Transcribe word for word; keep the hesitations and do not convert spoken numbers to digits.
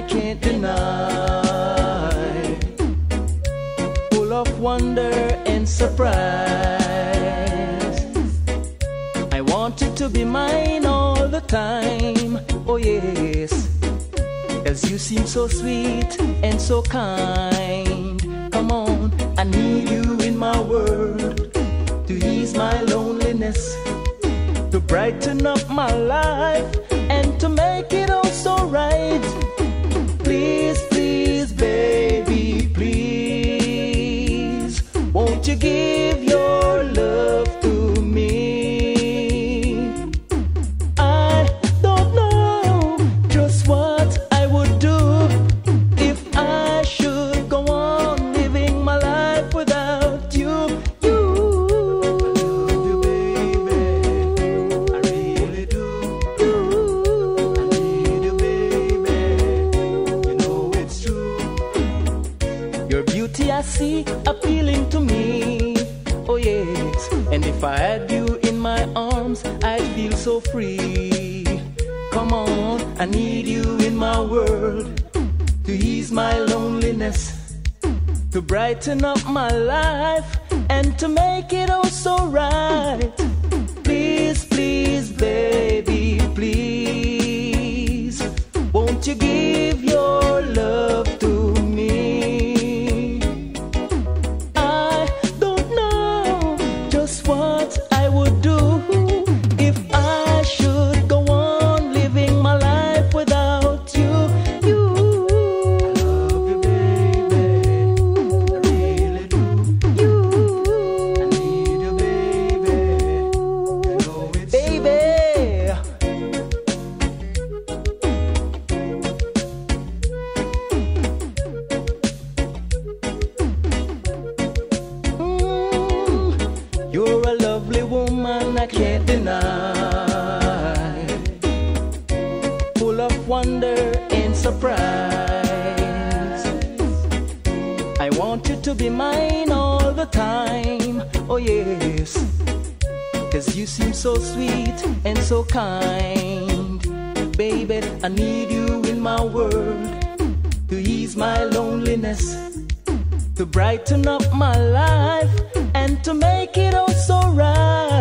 can't deny. Full of wonder and surprise. I want you to be mine all the time. Oh yes, as you seem so sweet and so kind. Come on, I need you in my world to ease my loneliness, to brighten up my life and to make it all so right. Please, please, baby, please, won't you give your love to me? I don't know just what I would do if I should go on living my life without you. You, I love you, baby, I really do. You, I need you, baby, you know it's true. Your beauty I see appealing to me. Oh yes, and if I had you in my arms, I'd feel so free. Come on, I need you in my world to ease my loneliness, to brighten up my life and to make it all so right. Please, please, baby, please, won't you give your love to me? I don't know just what I would do if I should go on living my life without you. You, I love you, baby, I really do. You, I need you, baby, you know it's baby. Mm, you're a lovely woman, I can't deny. Full of wonder and surprise. I want you to be mine all the time. Oh yes, 'cause you seem so sweet and so kind. Baby, I need you in my world to ease my loneliness, to brighten up my life and to make it all so right.